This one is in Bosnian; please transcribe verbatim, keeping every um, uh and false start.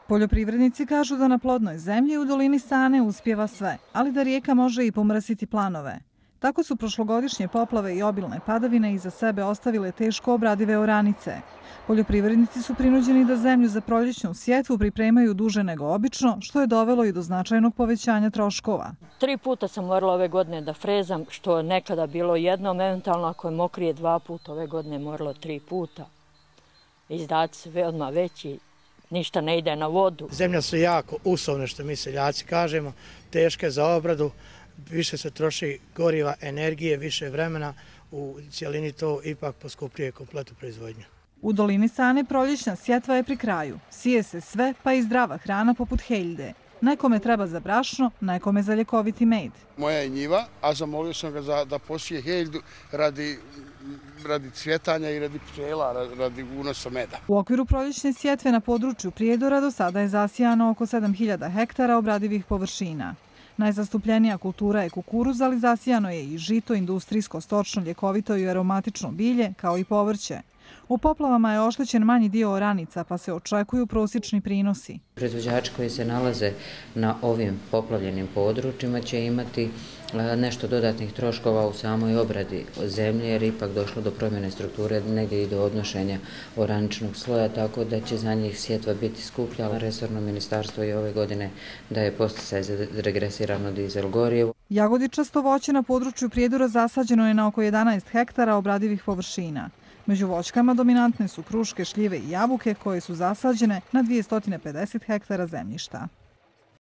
Poljoprivrednici kažu da na plodnoj zemlji u dolini Sane uspjeva sve, ali da rijeka može i pomrsiti planove. Tako su prošlogodišnje poplave i obilne padavine iza sebe ostavile teško obradive oranice. Poljoprivrednici su prinuđeni da zemlju za proljećnu sjetvu pripremaju duže nego obično, što je dovelo i do značajnog povećanja troškova. Tri puta sam morala ove godine da frezam, što je nekada bilo jednom, eventualno ako je mokrije dva puta, ove godine moralo tri puta. Izdaci su odmah veći. Ništa ne ide na vodu. Zemlja su jako usovne, što mi seljaci kažemo, teške za obradu, više se troši goriva, energije, više vremena, u cijelini to ipak poskupljuje kompletnu proizvodnju. U dolini Sane proljećna sjetva je pri kraju. Sije se sve, pa i zdrava hrana poput heljde. Nekome treba za brašno, nekome za ljekoviti med. Moja je njiva, a zamolio sam ga za, da posije heljdu radi, radi cvjetanja i radi pčela, radi unosa meda. U okviru proljećne sjetve na području Prijedora do sada je zasijano oko sedam hiljada hektara obradivih površina. Najzastupljenija kultura je kukuruz, ali zasijano je i žito, industrijsko, stočno, ljekovito i aromatično bilje, kao i povrće. U poplavama je oštećen manji dio oranica, pa se očekuju prosječni prinosi. Proizvođači koji se nalaze na ovim poplavljenim područjima će imati nešto dodatnih troškova u samoj obradi zemlje, jer ipak došlo do promjene strukture, negdje i do odnošenja oraničnog sloja, tako da će za njih sjetva biti skuplja, ali resorno ministarstvo i ove godine daje podsticaj za regresirano dizel gorivo. Jagodičasto voće na području Prijedora zasađeno je na oko jedanaest hektara obradivih površina. Među voćkama dominantne su kruške, šljive i jabuke koje su zasađene na dvjesto pedeset hektara zemljišta.